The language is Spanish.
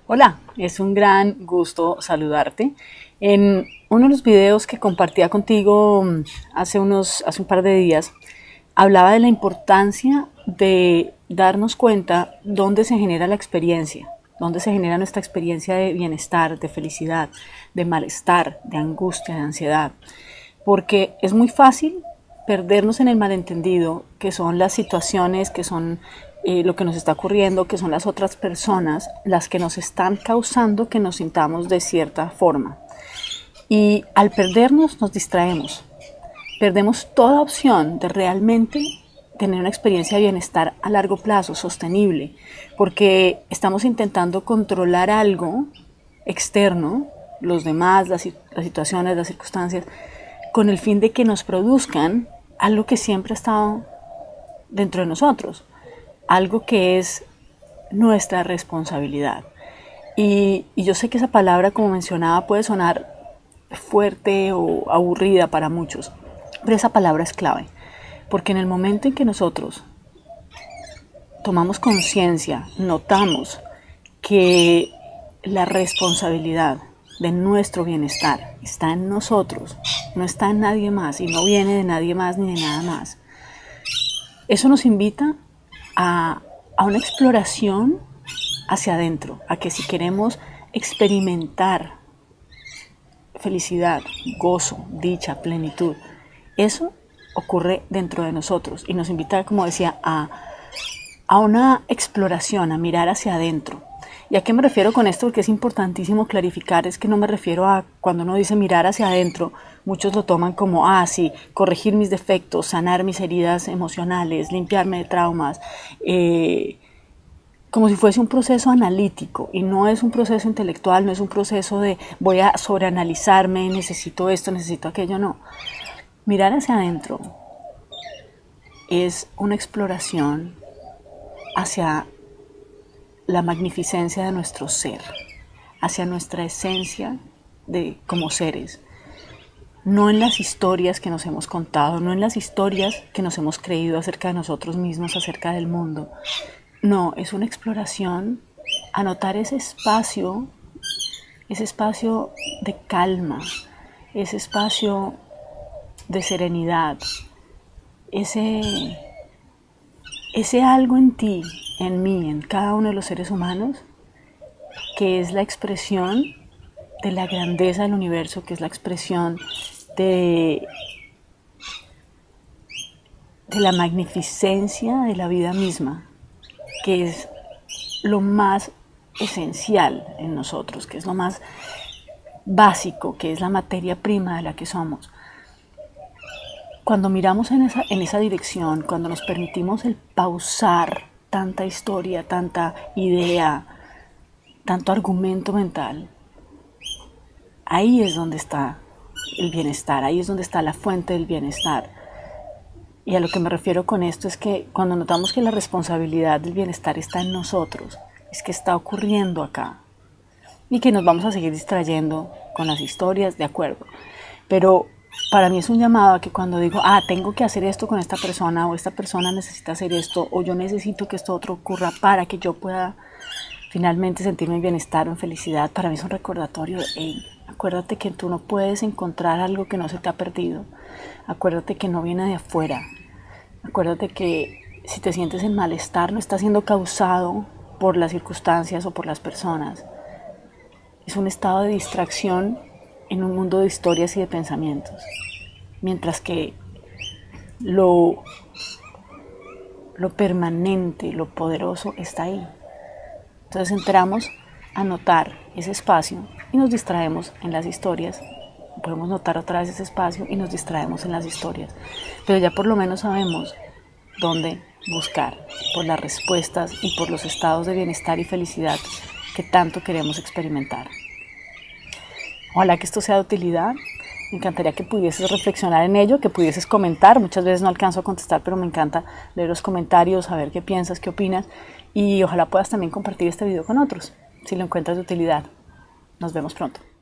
Hola, es un gran gusto saludarte. En uno de los videos que compartía contigo hace un par de días, hablaba de la importancia de darnos cuenta dónde se genera la experiencia, dónde se genera nuestra experiencia de bienestar, de felicidad, de malestar, de angustia, de ansiedad. Porque es muy fácil perdernos en el malentendido, que son las situaciones, que son lo que nos está ocurriendo, que son las otras personas las que nos están causando que nos sintamos de cierta forma. Y al perdernos nos distraemos, perdemos toda opción de realmente tener una experiencia de bienestar a largo plazo, sostenible, porque estamos intentando controlar algo externo, los demás, las situaciones, las circunstancias, con el fin de que nos produzcan algo que siempre ha estado dentro de nosotros, algo que es nuestra responsabilidad. Y yo sé que esa palabra, como mencionaba, puede sonar fuerte o aburrida para muchos, pero esa palabra es clave, porque en el momento en que nosotros tomamos conciencia, notamos que la responsabilidad de nuestro bienestar está en nosotros, no está en nadie más y no viene de nadie más ni de nada más. Eso nos invita a una exploración hacia adentro, a que si queremos experimentar felicidad, gozo, dicha, plenitud, eso ocurre dentro de nosotros y nos invita, como decía, a una exploración, a mirar hacia adentro. ¿Y a qué me refiero con esto? Porque es importantísimo clarificar, es que no me refiero a cuando uno dice mirar hacia adentro, muchos lo toman como, sí, corregir mis defectos, sanar mis heridas emocionales, limpiarme de traumas, como si fuese un proceso analítico, y no es un proceso intelectual, no es un proceso de voy a sobreanalizarme, necesito esto, necesito aquello, no. Mirar hacia adentro es una exploración hacia la magnificencia de nuestro ser, hacia nuestra esencia como seres, no en las historias que nos hemos contado, no en las historias que nos hemos creído acerca de nosotros mismos, acerca del mundo. No, es una exploración a notar ese espacio de calma, ese espacio de serenidad, ese algo en ti, en mí, en cada uno de los seres humanos, que es la expresión de la grandeza del universo, que es la expresión de la magnificencia de la vida misma, que es lo más esencial en nosotros, que es lo más básico, que es la materia prima de la que somos. Cuando miramos en esa dirección, cuando nos permitimos el pausar tanta historia, tanta idea, tanto argumento mental, ahí es donde está el bienestar, ahí es donde está la fuente del bienestar. Y a lo que me refiero con esto es que cuando notamos que la responsabilidad del bienestar está en nosotros, es que está ocurriendo acá. Y que nos vamos a seguir distrayendo con las historias, de acuerdo. Pero para mí es un llamado a que cuando digo, tengo que hacer esto con esta persona, o esta persona necesita hacer esto, o yo necesito que esto otro ocurra para que yo pueda finalmente sentirme en bienestar o en felicidad, para mí es un recordatorio de, acuérdate que tú no puedes encontrar algo que no se te ha perdido. Acuérdate que no viene de afuera. Acuérdate que si te sientes en malestar no está siendo causado por las circunstancias o por las personas. Es un estado de distracción en un mundo de historias y de pensamientos. Mientras que lo permanente, lo poderoso está ahí. Entonces entramos a notar ese espacio y nos distraemos en las historias. Podemos notar otra vez ese espacio y nos distraemos en las historias. Pero ya por lo menos sabemos dónde buscar por las respuestas y por los estados de bienestar y felicidad que tanto queremos experimentar. Ojalá que esto sea de utilidad. Me encantaría que pudieses reflexionar en ello, que pudieses comentar. Muchas veces no alcanzo a contestar, pero me encanta leer los comentarios, saber qué piensas, qué opinas. Y ojalá puedas también compartir este video con otros, si lo encuentras de utilidad. Nos vemos pronto.